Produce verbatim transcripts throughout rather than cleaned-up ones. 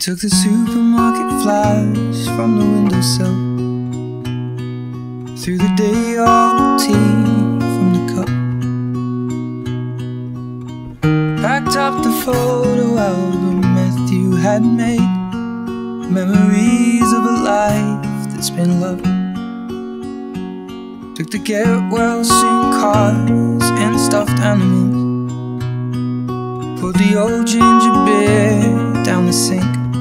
took the supermarket flash from the windowsill, threw the day old tea from the cup, packed up the photo album Matthew had made, memories of a life that's been loved. Took the get well soon cars and stuffed animals, poured the old ginger beer down the sink.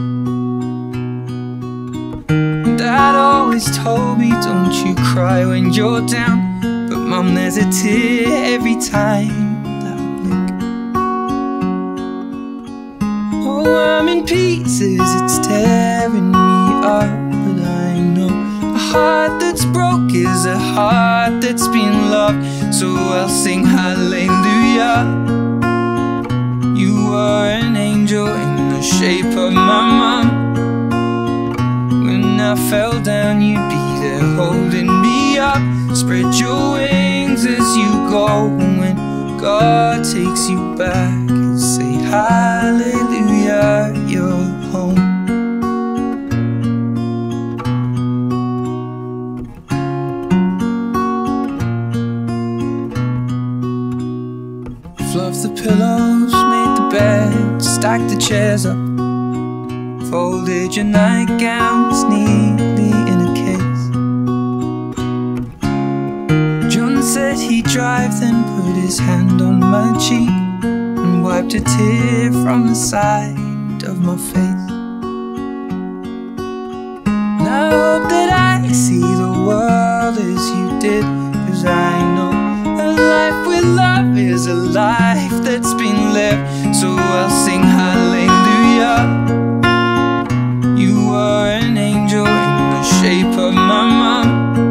Dad always told me, don't you cry when you're down, but Mum, there's a tear every time that I blink. Oh, I'm in pieces, it's tearing me up, but I know a heart that's broke is a heart that's been loved. So I'll sing hallelujah. You were an angel in the shape of my mum. When I fell down, you'd be there holding me up. Spread your wings as you go, and when God takes you back, He'll say hallelujah, you're home. Fluffed the pillows, made the bed, stacked the chairs up, folded your nightgowns neatly in a case. John said he'd drive, then put his hand on my cheek and wiped a tear from the side of my face. And I hope that I see the world as you did, 'cause I know a life with love is a life that's been lived. So I'll sing hallelujah. You were an angel in the shape of my mum.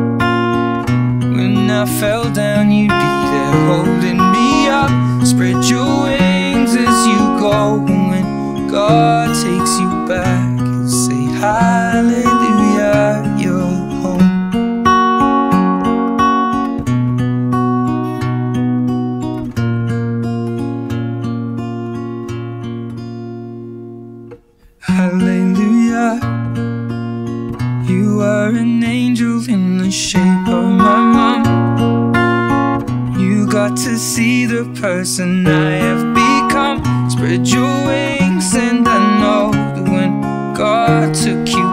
When I fell down, you'd be there holding me up. Spread your wings as you go, and when God takes you back, He'll say hallelujah, you're home. Hallelujah. You are an angel in the shape of my mum. You got to see the person I have become. Spread your wings, and I know that when God took you